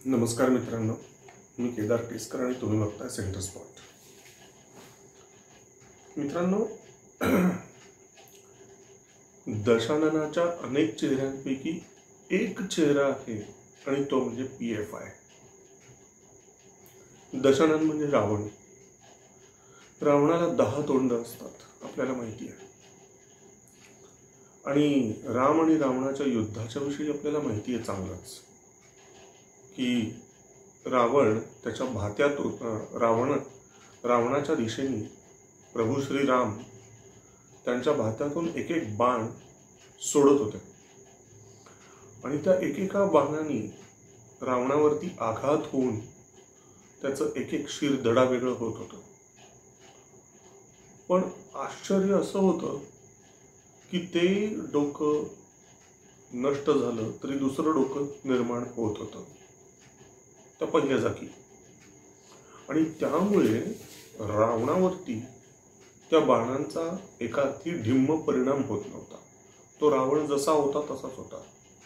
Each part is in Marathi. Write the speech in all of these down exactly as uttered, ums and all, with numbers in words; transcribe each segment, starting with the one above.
नमस्कार मित्रांनो, मी केदार केसकर आणि तुम्ही बघताय सेंटर स्पॉट. मित्रांनो, दशाननाच्या अनेक चेहऱ्यांपैकी एक चेहरा आहे आणि तो म्हणजे पी एफ आय. दशानन म्हणजे रावण. रावणाला दहा तोंड असतात, आपल्याला माहिती आहे. आणि राम आणि रावणाच्या युद्धाच्या विषयी आपल्याला माहिती आहे चांगलंच की रावण त्याच्या भात्यातून रावण रावणाच्या दिशेने प्रभू श्रीराम त्यांच्या भात्यातून एक एक बाण सोडत होते आणि त्या एकेका बाणाने रावणावरती आघात होऊन त्याचं एक एक शिर धडा वेगळं होत होतं. पण आश्चर्य असं होतं की ते डोकं नष्ट झालं तरी दुसरं डोकं निर्माण होत होतं त्या पहिल्या जागी. आणि त्यामुळे रावणावरती त्या बाणांचा एकाही ढिम्म परिणाम होत नव्हता. तो रावण जसा होता तसाच होता.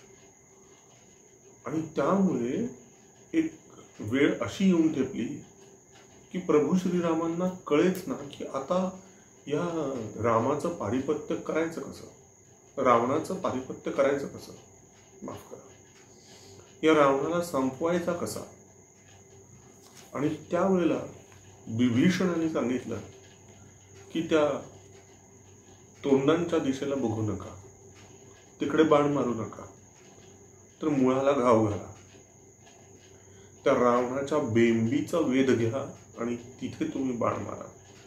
आणि त्यामुळे एक वेळ अशी येऊन ठेपली की प्रभू श्रीरामांना कळेच ना की आता या रामाचं पारिपत्य करायचं कसं, रावणाचं पारिपत्य करायचं कसं, माफ करा, या रावणाला संपवायचा कसा. आणि त्यावेळेला विभीषणाने सांगितलं की त्या तोंडांच्या दिशेला बघू नका, तिकडे बाण मारू नका, तर मुळाला घाव घाला. त्या रावणाच्या बेंबीचा वेध घ्या आणि तिथे तुम्ही बाण मारा.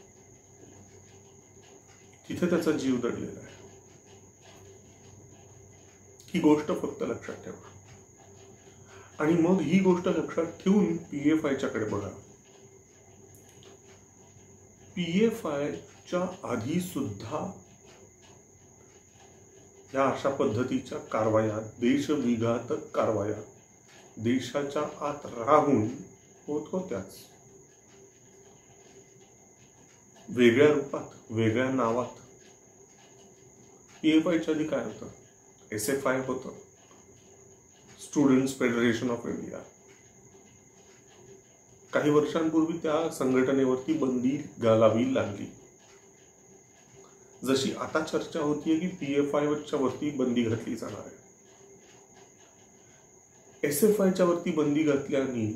तिथे त्याचा जीव दडलेला आहे. ही गोष्ट फक्त लक्षात ठेवा. आणि मग ही गोष्ट लक्षात ठेवून पी एफ आय च्याकडे बघा. पी एफ आय च्या आधी सुद्धा या अशा पद्धतीच्या कारवाया, देशविघातक कारवाया देशाच्या आत राहून होत होत्याच. वेगळ्या रूपात, वेगळ्या नावात. पी एफ आय च्या आधी काय होतं? एस एफ आय होतं, स्टुडंट्स फेडरेशन ऑफ इंडिया. काही वर्षांपूर्वी त्या संघटनेवरती बंदी घालावी लागली. जशी आता चर्चा होतीये की पी एफ आय च्या वरती बंदी घातली जाणार आहे. एस एफ आय च्या वरती बंदी घातल्याने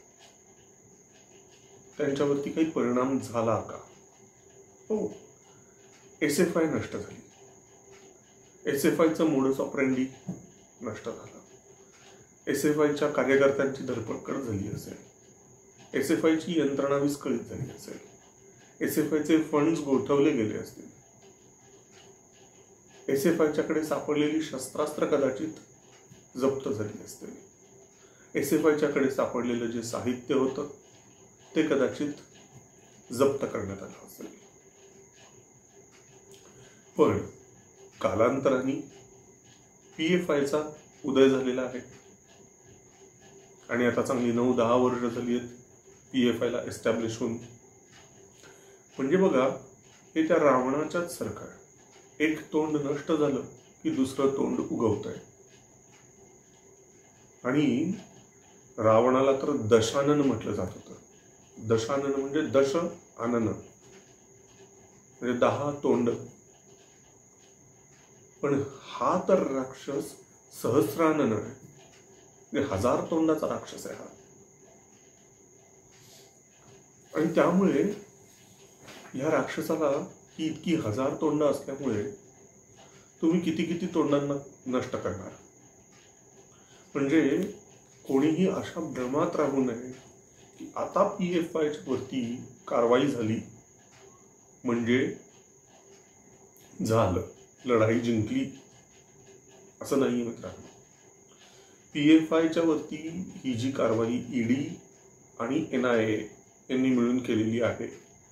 त्यांच्यावरती काही परिणाम झाला का? हो, एस एफ आय नष्ट झाली. एस एफ आयचं मोडस ऑपरेंडी नष्ट झालं. एस एफ आयच्या कार्यकर्त्यांची धरपकड झाली असेल. एस एफ आयची यंत्रणा विस्कळीत झाली असेल. एस एफ आयचे फंड्स गोठवले गेले असतील. एस एफ आयच्याकडे सापडलेली शस्त्रास्त्र कदाचित जप्त झाली असतील. एस एफ आयच्याकडे सापडलेलं जे साहित्य होतं ते कदाचित जप्त करण्यात आलं असेल. पण कालांतराने पी एफ आयचा उदय झालेला आहे आणि आता चांगली नऊ दहा वर्ष झाली आहेत पी एफ आयला एस्टॅब्लिश होऊन. म्हणजे बघा, हे त्या रावणाच्याच सारखं आहे. एक तोंड नष्ट झालं की दुसरं तोंड उगवतंय. आणि रावणाला तर दशानन म्हटलं जात होतं. दशानन म्हणजे दश आनन, म्हणजे दहा तोंड. पण हा तर राक्षस सहस्रानन आहे, म्हणजे हजार तोंडाचा राक्षस आहे हा. आणि त्यामुळे या राक्षसाला ही इतकी हजार तोंड असल्यामुळे तुम्ही किती किती तोंडांना नष्ट करणार. म्हणजे कोणीही अशा भ्रमात राहू नये की आता पी एफ आय च्या वरती कारवाई झाली म्हणजे झालं, लढाई जिंकली, असं नाही मित्रांनो. पी एफ आय च्या वरती ही जी कारवाई ईडी आणि एन आय ए यांनी मिळून केलेली आहे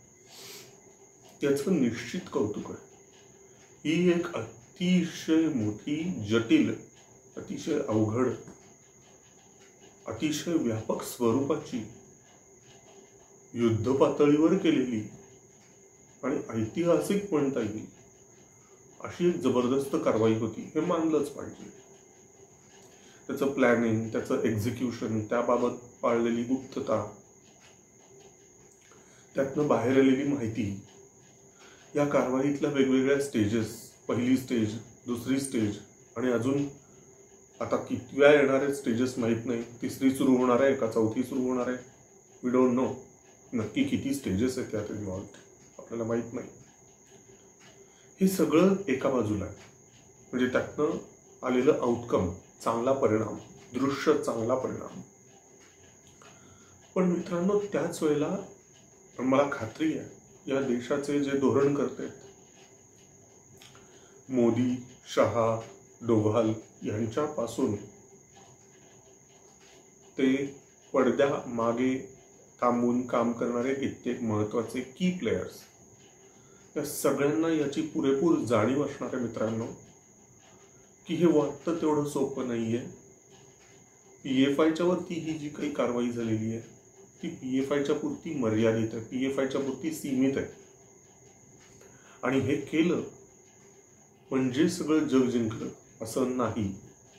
याचं निश्चित कौतुक आहे. ही एक अतिशय मोठी, जटिल, अतिशय अवघड, अतिशय व्यापक स्वरूपाची, युद्ध पातळीवर केलेली आणि ऐतिहासिक म्हणता येईल अशी एक जबरदस्त कारवाई होती, हे मानलंच पाहिजे. त्याचं प्लॅनिंग, त्याचं एक्झिक्युशन, त्याबाबत पाळलेली गुप्तता, त्यातनं बाहेर आलेली माहिती, या कारवाईतल्या वेगवेगळ्या स्टेजेस, पहिली स्टेज, दुसरी स्टेज आणि अजून आता कितव्या येणारे स्टेजेस माहीत नाही, तिसरी सुरू होणार आहे का चौथी सुरू होणार आहे, वी डोंट नो. नक्की किती स्टेजेस आहेत त्यात इन्व्हॉल्व्ड आपल्याला माहीत नाही. हे सगळं एका बाजूला आहे, म्हणजे त्यातनं आलेलं आउटकम, चांगला परिणाम, दृश्य चांगला परिणाम. पण मित्रांनो, त्याच वेळेला मला खात्री आहे या देशाचे जे धोरण करते मोदी, शहा, डोभाल यांच्यापासून ते पडद्या मागे थांबून काम करणारे कित्येक महत्वाचे की प्लेयर्स, या सगळ्यांना याची पुरेपूर जाणीव असणार आहे मित्रांनो, की हे वाटतं तेवढं सोपं नाहीये. पी एफ आयच्या वरती ही जी काही कारवाई झालेली आहे ती पी एफ आयच्या पुरती मर्यादित आहे, पी एफ आयच्या पुरती सीमित आहे. आणि हे केलं म्हणजे सगळं जग जिंकलं असं नाही.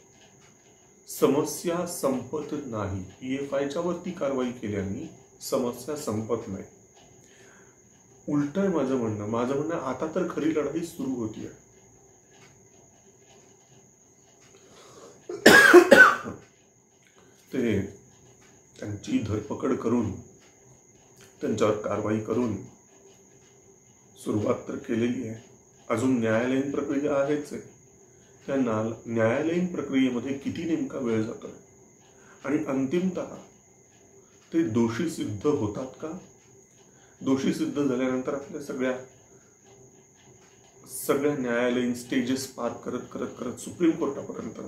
समस्या संपत नाही. पी एफ आयच्या वरती कारवाई केल्याने समस्या संपत नाही. उलट आहे माझं म्हणणं. माझं म्हणणं आता तर खरी लढाई सुरू होतीये. ते त्यांची धरपकड करून त्यांच्यावर कारवाई करून सुरुवात तर केलेली आहे. अजून न्यायालयीन प्रक्रिया आहेच आहे. त्या न्यायालयीन प्रक्रियेमध्ये किती नेमका वेळ जातोय आणि अंतिमतः ते दोषी सिद्ध होतात का? दोषी सिद्ध झाल्यानंतर आपल्या सगळ्या सगळ्या न्यायालयीन स्टेजेस पार करत करत करत सुप्रीम कोर्टापर्यंत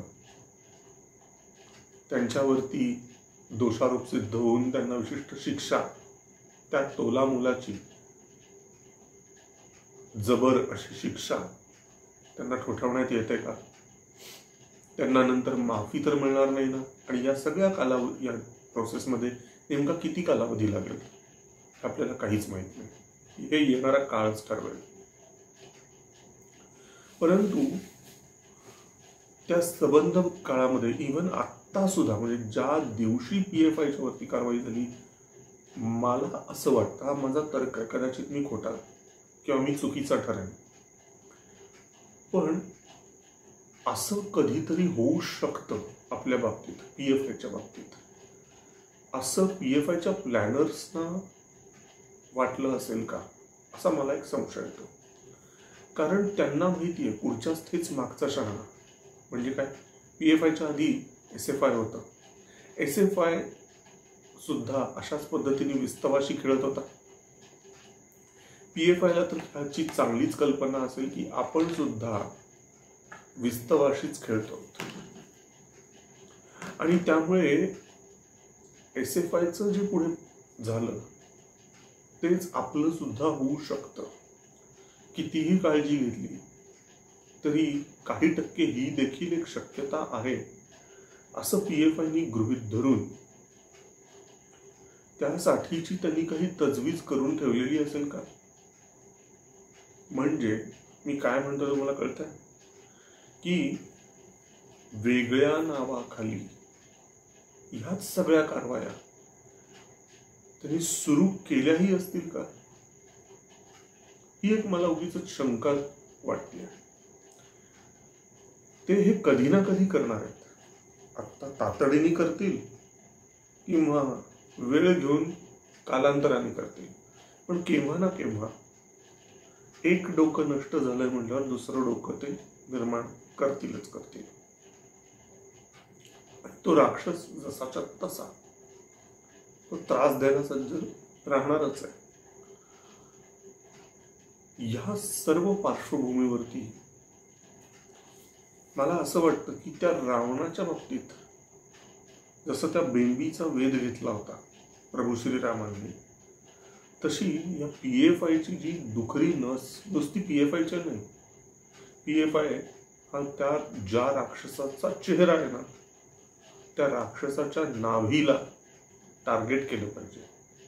त्यांच्यावरती दोषारोप सिद्ध होऊन त्यांना विशिष्ट शिक्षा, त्या तोला मुलाची जबर अशी शिक्षा त्यांना ठोठावण्यात येते का? त्यांना नंतर माफी तर मिळणार नाही ना? आणि या सगळ्या कालावधी, या प्रोसेसमध्ये नेमका किती कालावधी लागेल आपल्याला काहीच माहित नाही. हे येणारा काळच ठरवेल. परंतु त्या संबंध काळामध्ये इव्हन आत्ता सुद्धा, म्हणजे ज्या दिवशी पी एफ आयच्या वरती कारवाई झाली, मला असं वाटतं, हा माझा तर्क आहे, कदाचित मी खोटा किंवा मी चुकीचा ठरेन, पण असं कधीतरी होऊ शकतं आपल्या बाबतीत, पी एफ आयच्या बाबतीत. असं पी एफ आयच्या प्लॅनर्सना वाटलं असेल का, असा मला एक संशय येतो. कारण त्यांना माहिती आहे पुढच्याच तेच मागचा शहाणा. म्हणजे काय, पी एफ आयच्या आधी एस एफ आय होतं. एस एफ आय सुद्धा अशाच पद्धतीने विस्तवाशी खेळत होता. पी एफ आयला तर ह्याची चांगलीच कल्पना असेल की आपण सुद्धा विस्तवाशीच खेळतो, आणि त्यामुळे एस एफ आयचं जे पुढे झालं तेच आपलं सुद्धा होऊ शकतं. कितीही काळजी घेतली तरी काही टक्के ही देखील एक शक्यता आहे, असं पी एफ आयनी गृहीत धरून त्यासाठीची त्यांनी काही तजवीज करून ठेवलेली असेल का? म्हणजे मी काय म्हणतो तुम्हाला कळतंय की वेगळ्या नावाखाली ह्याच सगळ्या कारवाया त्यांनी सुरू केल्याही असतील का? ही एक मला उगीच शंका वाटते. ते हे कधी ना कधी करणार आहेत. आता तातडीने करतील किंवा वेळ घेऊन कालांतराने करतील, पण केव्हा ना केव्हा एक डोकं नष्ट झालंय म्हटल्यावर दुसरं डोकं ते निर्माण करतीलच करतील. तो राक्षस जसाच्या तसा तो त्रास द्यायला सज्ज राहणारच आहे. या सर्व पार्श्वभूमीवरती मला असं वाटतं की त्या रावणाच्या बाबतीत जसं त्या बेंबीचा वेध घेतला होता प्रभू श्रीरामांनी, तशी या पी एफ आयची जी दुखरी नस, नुसती पी एफ आयच्या नाही, पी एफ आय हा त्या ज्या राक्षसाचा चेहरा आहे ना, त्या राक्षसाच्या नाभीला टार्गेट केलं पाहिजे.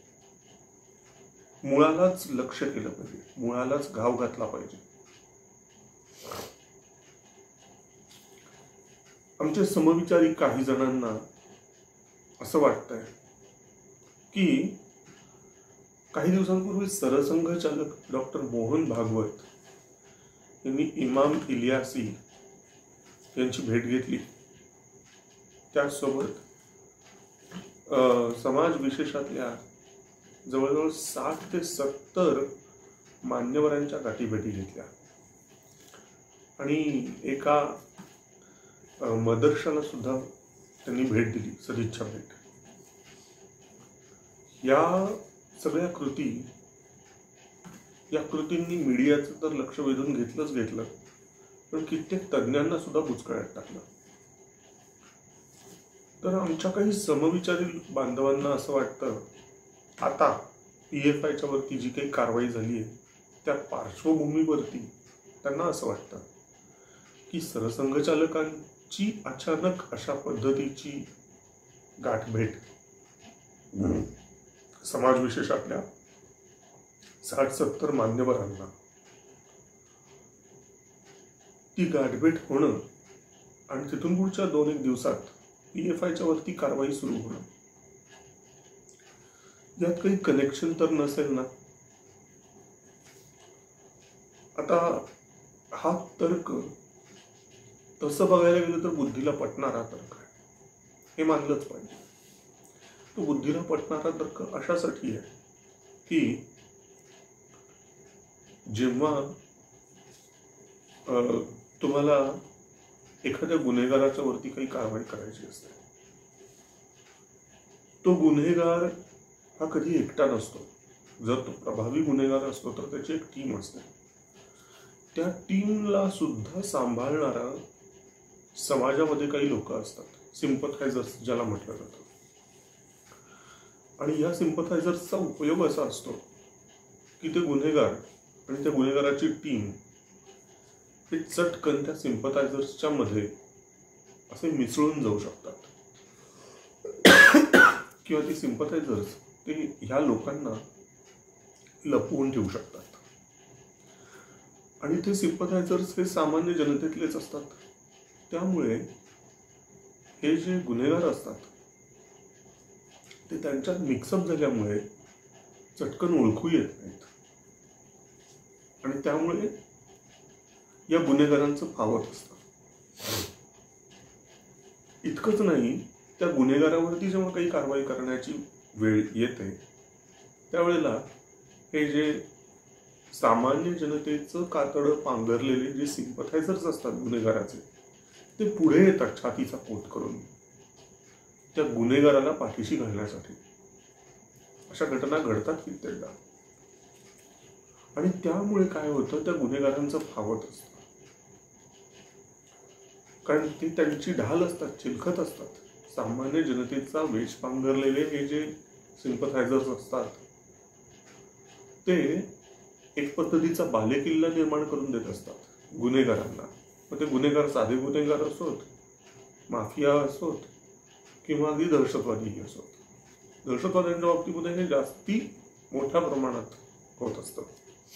मुळालाच लक्ष केलं पाहिजे, मुळालाच घाव घातला पाहिजे. आमच्या समविचारी काही जणांना असं वाटतंय की काही दिवसांपूर्वी सरसंघचालक डॉक्टर मोहन भागवत यांनी इमाम इलियासी यांची भेट घेतली. त्याचसोबत समाज विशेषातल्या जवळजवळ साठ ते सत्तर मान्यवरांच्या गाठीभेटी घेतल्या आणि एका मदरशाला सुद्धा त्यांनी भेट दिली, सदिच्छा भेट. या सगळ्या कृती या कृतींनी मीडियाचं तर लक्ष वेधून घेतलंच घेतलं, पण कित्येक तज्ज्ञांना सुद्धा बुचकळ्यात टाकलं. तर आमच्या काही समविचारी बांधवांना असं वाटतं, आता पी एफ आयच्या वरती जी काही कारवाई झाली आहे त्या पार्श्वभूमीवरती त्यांना असं वाटतं की सरसंघचालकांची अचानक अशा पद्धतीची गाठभेट समाजविशेषातल्या साठ सत्तर मान्यवरांना ती गाठभेट होणं आणि तिथून पुढच्या दोन एक दिवसात पी एफ आयच्या वरती कारवाई सुरू होणं, यात काही कनेक्शन तर नसेल ना. आता हा तर्क तसं बघायला गेलं तर बुद्धीला पटणारा तर्क आहे, हे मानलंच पाहिजे. तो बुद्धीला पटणारा तर्क अशासाठी आहे की जेव्हा तुम्हाला एखाद्या गुन्हेगाराच्या वरती काही कारवाई करायची असते, तो गुन्हेगार हा कधी एकटा नसतो. जर तो प्रभावी गुन्हेगार असतो तर त्याची एक टीम असते. त्या टीमला सुद्धा सांभाळणारा समाजामध्ये काही लोक असतात, सिम्पथायझर्स ज्याला म्हटलं जातं. आणि या सिम्पथायझर्सचा उपयोग असा असतो की ते गुन्हेगार आणि त्या गुन्हेगाराची टीम हे चटकन त्या सिम्पथायझर्सच्या मध्ये असे मिसळून जाऊ शकतात, किंवा ती सिम्पथायझर्स ते ह्या लोकांना लपवून ठेवू शकतात. आणि ते सिम्पथायझर्स हे सामान्य जनतेतलेच असतात. त्यामुळे हे जे गुन्हेगार असतात ते त्यांच्यात मिक्सअप झाल्यामुळे चटकन ओळखू येत नाहीत आणि त्यामुळे या गुन्हेगारांचं फावत असतं. इतकंच नाही, त्या गुन्हेगारावरती जेव्हा काही कारवाई करण्याची वेळ येते त्यावेळेला हे जे सामान्य जनतेचं कातडं पांघरलेले जे सिम्पथायझर्स असतात गुन्हेगाराचे, ते पुढे येतात छातीचा पोट करून त्या गुन्हेगाराला पाठीशी घालण्यासाठी. अशा घटना घडतात कित्येकदा. आणि त्यामुळे काय होतं, त्या गुन्हेगारांचं फावत असतं, कारण ते त्यांची ढाल असतात, चिलखत असतात. सामान्य जनतेचा वेश पांघरलेले हे जे सिम्पथायझर्स असतात ते एक पद्धतीचा बालेकिल्ला निर्माण करून देत असतात गुन्हेगारांना. मग ते गुन्हेगार साधे गुन्हेगार असोत, माफिया असोत, किंवा अगदी दहशतवादीही असोत. दहशतवाद्यांच्या बाबतीमध्ये हे जास्ती मोठ्या प्रमाणात होत असतं.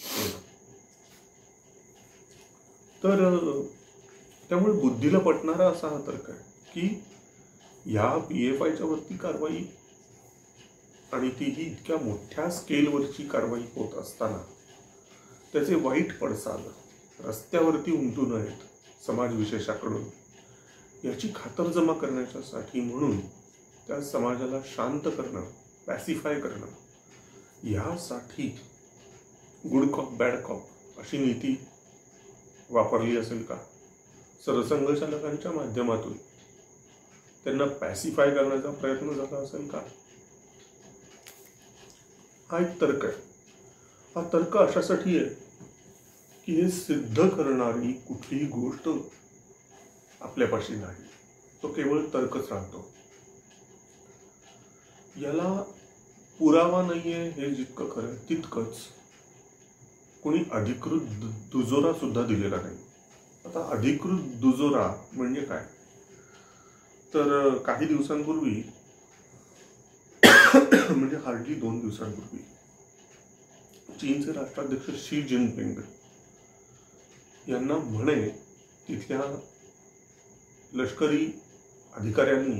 तर त्यामुळे बुद्धीला पटणारा असा हा तर्क आहे की ह्या पी एफ आयच्या वरती कारवाई, आणि तीही इतक्या मोठ्या स्केलवरची कारवाई होत असताना त्याचे वाईट पडसाद रस्त्यावरती उमटू नयेत समाजविशेषाकडून, याची खातरजमा करण्यासाठी म्हणून त्या समाजाला शांत करणं, पॅसिफाय करणं, यासाठी गुड कॉप बॅड कॉप अशी नीती वापरली असेल का? सरसंघचालकांच्या माध्यमातून त्यांना पॅसिफाय करण्याचा प्रयत्न झाला असेल का? हा एक तर्क आहे. हा तर्क अशासाठी आहे की हे सिद्ध करणारी कुठलीही गोष्ट आपल्यापाशी नाही, तो केवळ तर्कच राहतो. याला पुरावा नाहीये हे जितकं खरं तितकंच कोणी अधिकृत दुजोरा सुद्धा दिलेला नाही. आता अधिकृत दुजोरा म्हणजे काय, तर काही दिवसांपूर्वी म्हणजे हार्डली दोन दिवसांपूर्वी चीनचे राष्ट्राध्यक्ष शी जिनपिंग यांना म्हणे तिथल्या लष्करी अधिकाऱ्यांनी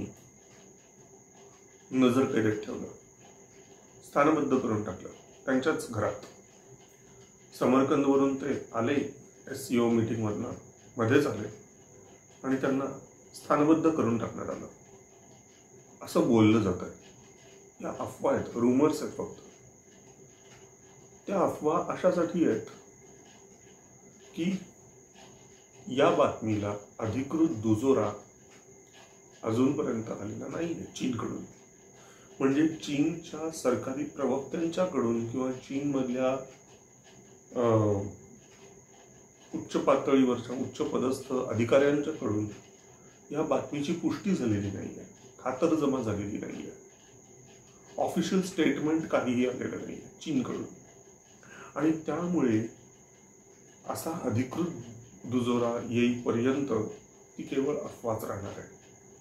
नजर कैदेत ठेवलं, स्थानबद्ध करून टाकलं त्यांच्याच घरात. समरकंदवरून ते आले एस सी ओ मीटिंगमधनं, मध्येच आले आणि त्यांना स्थानबद्ध करून टाकण्यात आलं असं बोललं जात आहे. या अफवा आहेत, रुमर्स आहेत फक्त. त्या अफवा अशासाठी आहेत की या बातमीला अधिकृत दुजोरा अजूनपर्यंत आलेला नाहीये चीनकडून. म्हणजे चीनच्या सरकारी प्रवक्त्यांच्याकडून किंवा चीनमधल्या उच्च पातळीवरच्या उच्च पदस्थ अधिकाऱ्यांच्याकडून या बातमीची पुष्टी झालेली नाहीये, खातरजमा झालेली नाहीये, ऑफिशियल स्टेटमेंट काहीही आलेलं नाहीये चीनकडून. आणि त्यामुळे असा अधिकृत दुजोरा येईपर्यंत ती केवळ अफवाच राहणार आहे.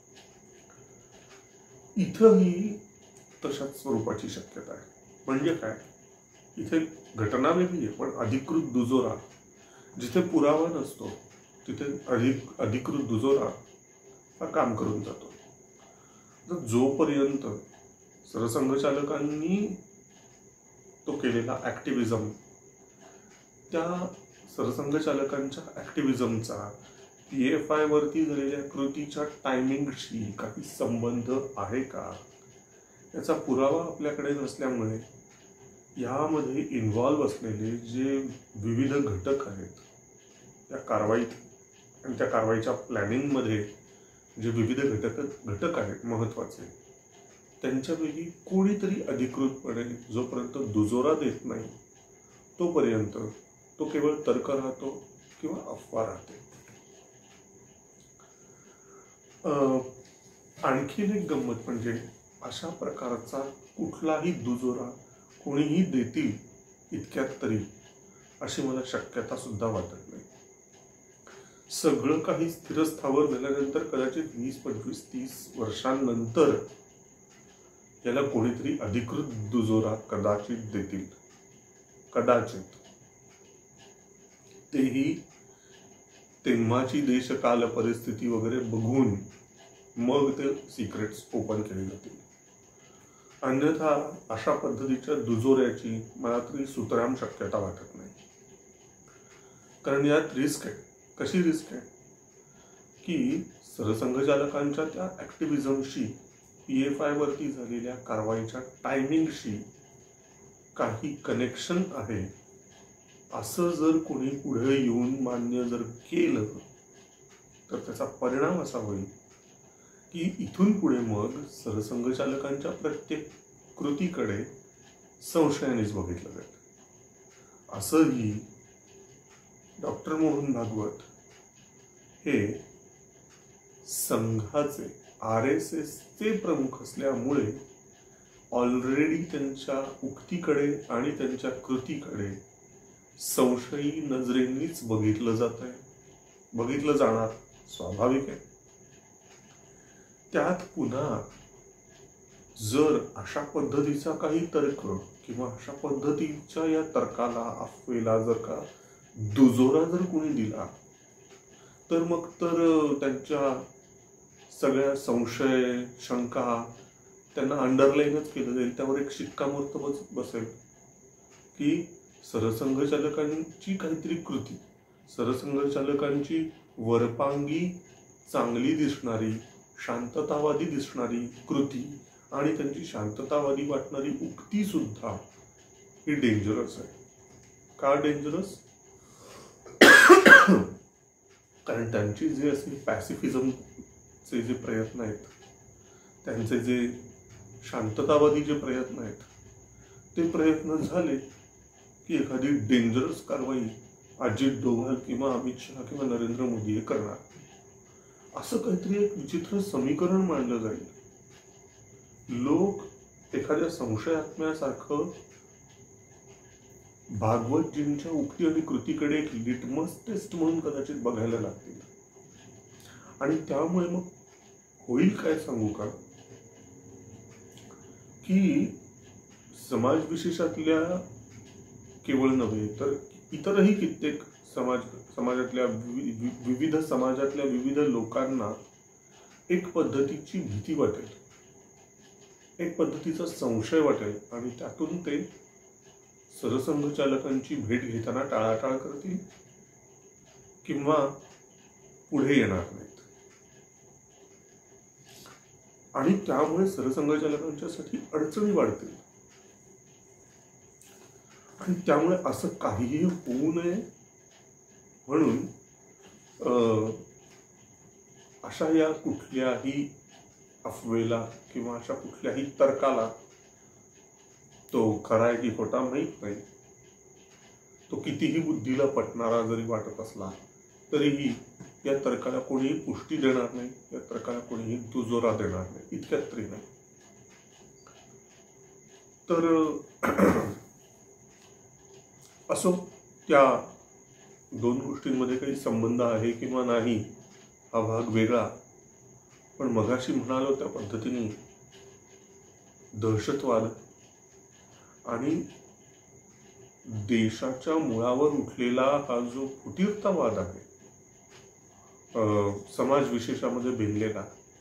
इथंही तशाच स्वरूपाची शक्यता आहे. म्हणजे काय, इथे घटना वेगळी आहे, पण अधिकृत दुजोरा, जिथे पुरावा नसतो तिथे अधिक अधिकृत दुजोरा हा काम करून जातो. तर जोपर्यंत सरसंघचालकांनी तो केलेला ऍक्टिव्हिजम, त्या सरसंघचालकांच्या ऍक्टिव्हिजमचा पी एफ आय वरती झालेल्या कृतीच्या टायमिंगशी काही संबंध आहे का, याचा पुरावा आपल्याकडे नसल्यामुळे यामध्ये इन्व्हॉल्व असलेले जे विविध घटक आहेत या कारवाईत आणि त्या कारवाईच्या प्लॅनिंगमध्ये जे विविध घटक घटक आहेत महत्वाचे, त्यांच्यापैकी कोणीतरी अधिकृतपणे जोपर्यंत दुजोरा देत नाही तोपर्यंत तो केवळ तर्क राहतो किंवा अफवा राहते. आणखीन एक गंमत म्हणजे अशा प्रकारचा कुठलाही दुजोरा कोणीही देतील इतक्यात तरी अशी मला शक्यता सुद्धा वाटत नाही. सगळं काही स्थिरस्थावर झाल्यानंतर कदाचित वीस पंचवीस तीस वर्षांनंतर याला कोणीतरी अधिकृत दुजोरा कदाचित देतील, कदाचित. तेही तेव्हाची देशकाल परिस्थिती वगैरे बघून मग ते सिक्रेट्स ओपन केले जातील. अन्यथा अशा पद्धतीच्या दुजोऱ्याची मला तरी सुतराम शक्यता वाटत नाही. कारण यात रिस्क आहे. कशी रिस्क आहे की सरसंघचालकांच्या त्या ऍक्टिव्हिजमशी, पी एफ आय वरती झालेल्या कारवाईच्या टायमिंगशी काही कनेक्शन आहे असं जर कोणी पुढे येऊन मान्य जर केलं तर त्याचा परिणाम असा होईल की इथून पुढे मग सरसंघचालकांच्या प्रत्येक कृतीकडे संशयानेच बघितलं जाईल. असंही डॉक्टर मोहन भागवत हे संघाचे आर एस एस चे प्रमुख असल्यामुळे ऑलरेडी त्यांच्या उक्तीकडे आणि त्यांच्या कृतीकडे संशयी नजरेंनीच बघितलं जात आहे, बघितलं जाणार स्वाभाविक आहे. त्यात पुन्हा जर अशा पद्धतीचा काही तर्क किंवा अशा पद्धतीच्या या तर्काला, अफवेला जर का दुजोरा जर कोणी दिला तर मग तर त्यांच्या सगळ्या संशय, शंका त्यांना अंडरलाईनच केलं जाईल. त्यावर एक शिक्कामोर्तब बसेल की सरसंघचालकांची काहीतरी कृती, सरसंघचालकांची वरपांगी चांगली दिसणारी, शांततावादी दिसणारी कृती आणि त्यांची शांततावादी वाटणारी उक्ती सुद्धा ही डेंजरस आहे. का डेंजरस? कारण त्यांची जे असे पॅसिफिझमचे जे प्रयत्न आहेत, त्यांचे जे शांततावादी जे प्रयत्न आहेत, ते प्रयत्न झाले की एखादी डेंजरस कारवाई अजित डोभाल किंवा अमित शहा किंवा नरेंद्र मोदी हे करणार, असं काहीतरी एक विचित्र समीकरण मांडलं जाईल. लोक एखाद्या संशयात्म्यासारखं भागवतजींच्या उक्ती आणि कृतीकडे एक लिटमस टेस्ट म्हणून कदाचित बघायला लागतील. आणि त्यामुळे मग होईल काय सांगू का, की समाज विशेषातल्या केवळ नव्हे तर इतरही कित्येक समाज समाजातल्या विविध समाजातल्या विविध लोकांना एक पद्धतीची भीती वाटेल, एक पद्धतीचा संशय वाटेल आणि त्यातून ते सरसंघचालकांची भेट घेताना टाळाटाळ करतील किंवा पुढे येणार नाहीत. आणि त्यामुळे सरसंघचालकांच्यासाठी अडचणी वाढतील. आणि त्यामुळे असं काहीही होऊ नये म्हणून अशा या कुठल्याही अफवेला किंवा अशा कुठल्याही तर्काला, तो खरा आहे की खोटा माहीत नाही, तो कितीही बुद्धीला पटणारा जरी वाटत असला तरीही या तर्काला कोणीही पुष्टी देणार नाही, या तर्काला कोणीही दुजोरा देणार नाही, इतक्यात तरी नाही. तर असो, त्या दोन गोष्टींमध्ये काही संबंध आहे किंवा नाही हा भाग वेगळा. पण मगाशी म्हणालो त्या पद्धतीने दहशतवाद आणि देशाच्या मुळावर उठलेला हा जो फुटीरतावाद आहे, समाज विशेषामध्ये भिनलेला,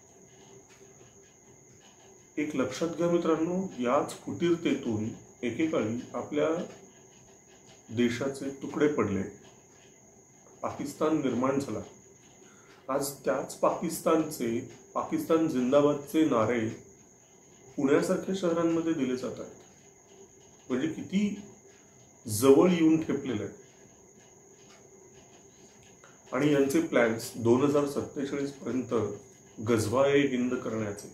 एक लक्षात घ्या मित्रांनो, याच फुटीरतेतून एकेकाळी आपल्या देशाचे तुकडे पडले, पाकिस्तान निर्माण झाला. आज त्याच पाकिस्तानचे, पाकिस्तान जिंदाबादचे नारे पुण्यासारख्या शहरांमध्ये दिले जात आहेत. म्हणजे किती जवळ येऊन ठेपलेले आहेत. आणि यांचे प्लॅन्स दोन हजार सत्तेचाळीस पर्यंत गजवा-ए हिंद करण्याचे.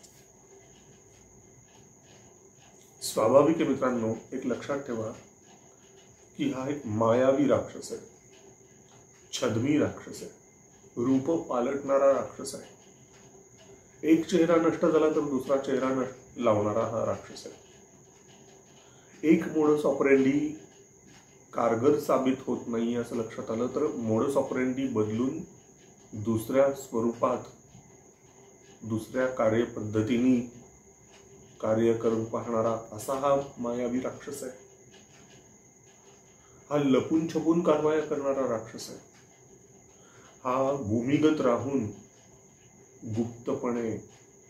स्वाभाविक आहे मित्रांनो, एक लक्षात ठेवा की हा एक मायावी राक्षस आहे, छद्मी राक्षस आहे, रूप पालटणारा राक्षस आहे. एक चेहरा नष्ट झाला तर दुसरा चेहरा लावणारा हा राक्षस आहे. एक मोडस ऑपरेंडी कारगर साबित होत नाही असं लक्षात आलं तर मोडस ऑपरेंडी बदलून दुसऱ्या स्वरूपात, दुसऱ्या कार्यपद्धतीने कार्य करून पाहणारा असा हा मायावी राक्षस आहे. हा लपून छपून कारवाया करणारा राक्षस आहे. हा भूमिगत राहून गुप्तपणे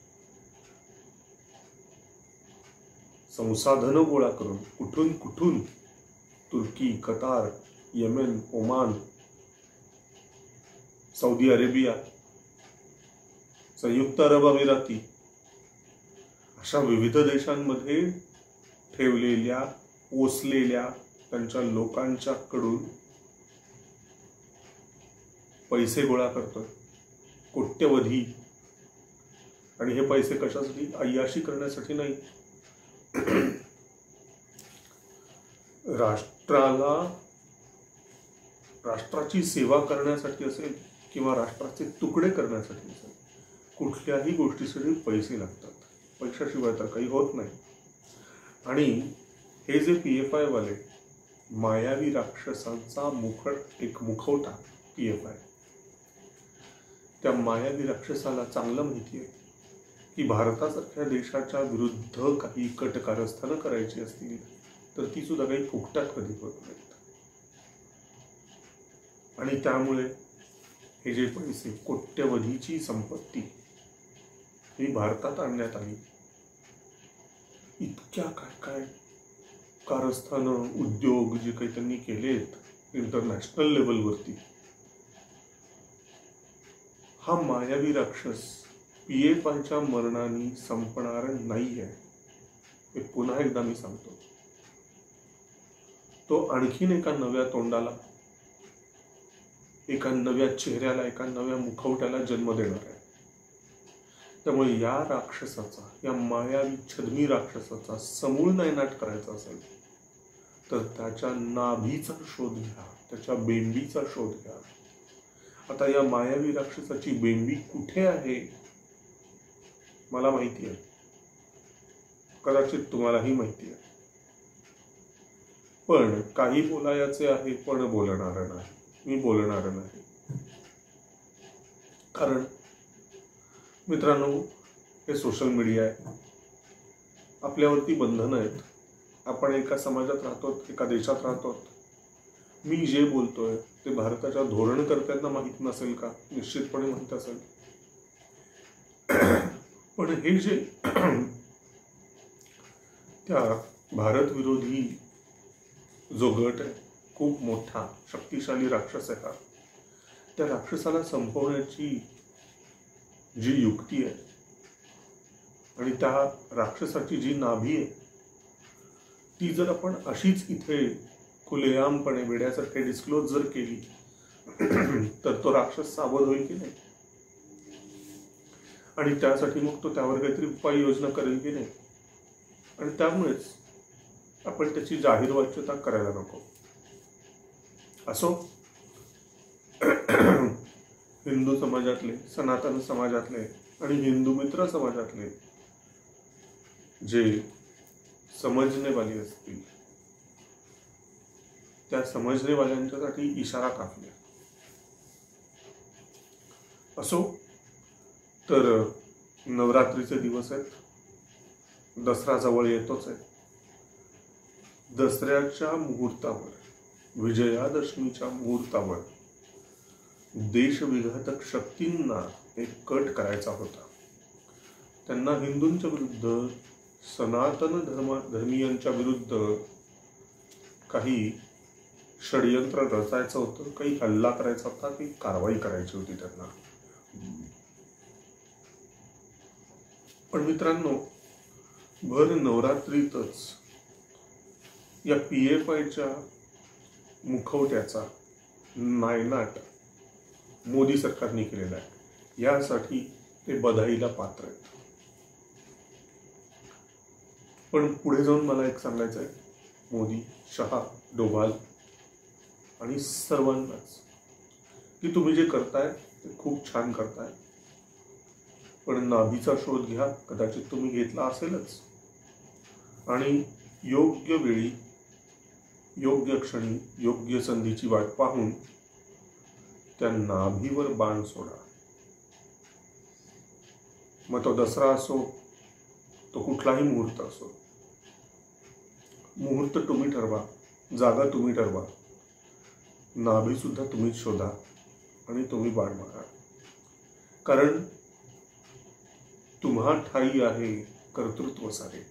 संसाधनं गोळा करून कुठून कुठून तुर्की, Qatar, Yemen, Oman, Saudi Arabia, संयुक्त अरब अमिराती अशा विविध देशांमध्ये ठेवलेल्या, पोचलेल्या त्यांच्या लोकांच्या कडून पैसे गोळा करतोय, कोट्यवधी. आणि हे पैसे कशासाठी? अय्याशी करण्यासाठी नाही, राष्ट्राला, राष्ट्राची सेवा करण्यासाठी असेल किंवा राष्ट्राचे तुकडे करण्यासाठी असेल, कुठल्याही गोष्टीसाठी पैसे लागतात. पैशाशिवाय तर काही होत नाही. आणि हे जे पी एफ आय वाले मायावी राक्षसांचा मुखट, एक मुखवटा पी एफ आय, त्या मायावी राक्षसाला चांगलं माहिती आहे की भारतासारख्या देशाच्या विरुद्ध काही कट कारस्थानं करायची असतील तर ती सुद्धा काही फुकटात कधी होत नाहीत. आणि त्यामुळे हे जे पैसे, कोट्यवधीची संपत्ती ही भारतात आणण्यात आली. इतक्या काय काय कारस्थानं, उद्योग जे काही त्यांनी केलेत इंटरनॅशनल लेवलवरती, हा मायावी राक्षस पी एफ आयच्या मरणाने संपणार नाही आहे. हे पुन्हा एकदा मी सांगतो. तो आणखीन एका नव्या तोंडाला, एका नव्या चेहऱ्याला, एका नव्या मुखवट्याला जन्म देणार आहे. त्यामुळे या राक्षसाचा, या मायावी छद्मी राक्षसाचा समूळ नायनाट करायचा असेल तर त्याच्या नाभीचा शोध घ्या, त्याच्या बेंबीचा शोध घ्या. आता या मायावी राक्षसाची बेंबी कुठे आहे मला माहिती आहे, कदाचित तुम्हालाही माहिती आहे. पण काही बोलायचे आहे, पण बोलणार नाही, मी बोलणार नाही. कारण मित्रांनो, हे सोशल मीडिया आहे, आपल्यावरती बंधनं आहेत. आपण एका समाजात राहतो, एका देशात राहतो. मी जे बोलतोय ते भारताच्या धोरणकर्त्यांना माहीत नसेल का? निश्चितपणे माहीत असेल. पण हे जे त्या भारत विरोधी जो गट आहे, खूप मोठा शक्तिशाली राक्षस आहे हा, त्या राक्षसाला संपवण्याची जी युक्ती आहे आणि त्या राक्षसाची जी नाभी आहे ती जर आपण अशीच इथे खुलेआमपणे वेड्यासारखे डिस्क्लोज जर केली तर तो राक्षस सावध होईल की नाही, आणि त्यासाठी मग तो त्यावर काहीतरी उपाययोजना करेल की नाही, आणि त्यामुळेच आपण त्याची जाहीर वाच्यता करायला नको. असो, हिंदू समाजातले, सनातन समाजातले आणि हिंदू मित्र समाजातले जे समजणेवाली असतील त्या समजणेवाल्यांच्यासाठी इशारा काफले. असो, तर नवरात्रीचे दिवस आहेत, दसरा जवळ येतोच आहे. दसऱ्याच्या मुहूर्तावर, विजयादशमीच्या मुहूर्तावर देशविघातक शक्तींना एक कट करायचा होता. त्यांना हिंदूंच्या विरुद्ध, सनातन धर्म धर्मीयांच्या विरुद्ध काही षडयंत्र रचायचं होतं, काही हल्ला करायचा होता, काही कारवाई करायची होती त्यांना. पण मित्रांनो, भर नवरात्रीतच या पी एफ आयच्या मुखवट्याचा नायनाट मोदी सरकारने केलेला आहे. यासाठी ते बधाईला पात्र आहेत. पण पुढे जाऊन मला एक सांगायचं आहे, मोदी, शहा, डोभाल आणि सर्वांनाच, की तुम्ही जे करताय ते खूप छान करताय, पण नाभीचा शोध घ्या. कदाचित तुम्ही घेतला असेलच, आणि योग्य वेळी, योग्य क्षणी, योग्य संधीची वाट पाहून त्या नाभीवर बाण सोडा. मग तो दसरा असो, तो कुठलाही मुहूर्त असो, मुहूर्त तुम्ही ठरवा, जागा तुम्ही ठरवा, नाभी सुद्धा तुम्हीच शोधा आणि तुम्ही बाण मारा. कारण तुम्हा ठाई आहे कर्तृत्व सारे.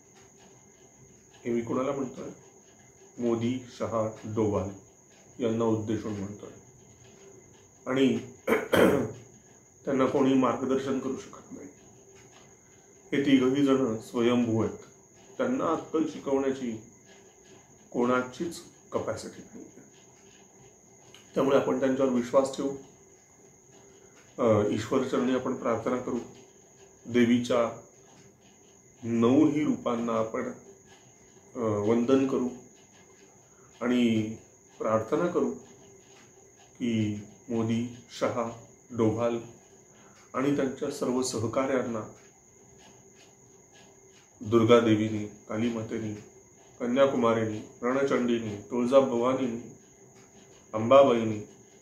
हे मी कोणाला म्हणतोय? मोदी, शहा, डोभाल यांना उद्देशून म्हणतोय. आणि त्यांना कोणी मार्गदर्शन करू शकत नाही. हे तिघही जण स्वयंभू आहेत. त्यांना अक्कल शिकवण्याची कोणाचीच कपॅसिटी नाही. त्यामुळे आपण त्यांच्यावर विश्वास ठेवू, ईश्वरचरणी आपण प्रार्थना करू, देवीच्या नऊही रूपांना आपण वंदन करू आणि प्रार्थना करू की मोदी, शहा, डोभाल आणि त्यांच्या सर्व सहकार्यांना दुर्गा देवीनी, काली मातेनी, कन्याकुमारीनी, रणचंडीनी, तुळजा भवानीनी, अंबाबाईनी,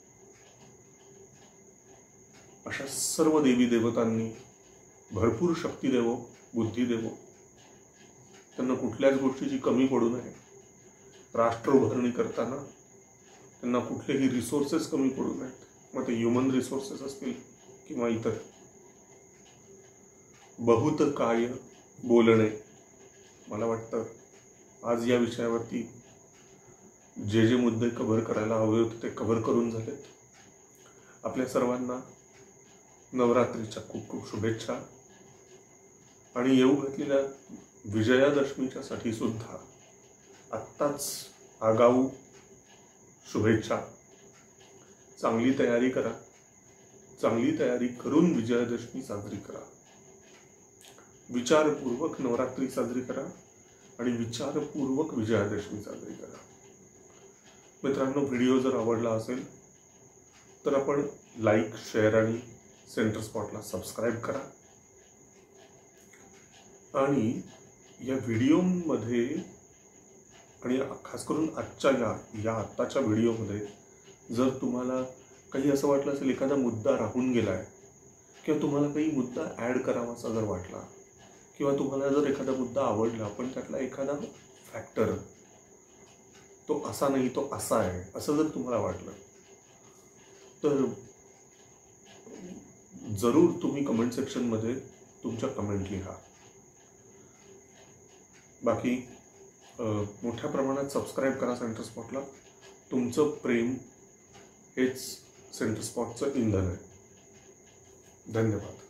अशा सर्व देवी देवतांनी भरपूर शक्ती देवो, बुद्धी देवो. त्यांना कुठल्याच गोष्टीची कमी पडू नये. राष्ट्र उभारणी करताना त्यांना कुठलेही रिसोर्सेस कमी पडू नयेत. मग ते ह्युमन रिसोर्सेस असतील किंवा इतर. बहुत काय बोलणे. मला वाटतं आज या विषयावरती जे जे मुद्दे कव्हर करायला हवे होते ते कव्हर करून झालेत. आपल्या सर्वांना नवरात्रीच्या खूप खूप शुभेच्छा आणि येऊ घातलेल्या विजयादशमीच्या साठी सुद्धा आत्ताच आगाऊ शुभेच्छा. चांगली तयारी करा. चांगली तयारी करून विजयादशमी साजरी करा. विचारपूर्वक नवरात्री साजरी करा आणि विचारपूर्वक विजयादशमी साजरी करा. मित्रांनो, व्हिडिओ जर आवडला असेल तर आपण लाईक, शेअर आणि सेंटर स्पॉटला सबस्क्राईब करा. आणि या व्हिडिओमध्ये आणि खास करून आजच्या या या आत्ताच्या व्हिडिओमध्ये जर तुम्हाला काही असं वाटलं असेल, एखादा मुद्दा राहून गेला आहे किंवा तुम्हाला काही मुद्दा ॲड करावासा जर वाटला किंवा तुम्हाला जर एखादा मुद्दा आवडला पण त्यातला एखादा फॅक्टर तो असा नाही तो असा आहे असं जर तुम्हाला वाटलं तर जरूर तुम्ही कमेंट सेक्शनमध्ये तुमच्या कमेंट लिहा. बाकी मोठ्या प्रमाणात सबस्क्राईब करा सेंटर स्पॉटला. तुमचं प्रेम हेच सेंटर स्पॉटचं इंधन आहे. धन्यवाद.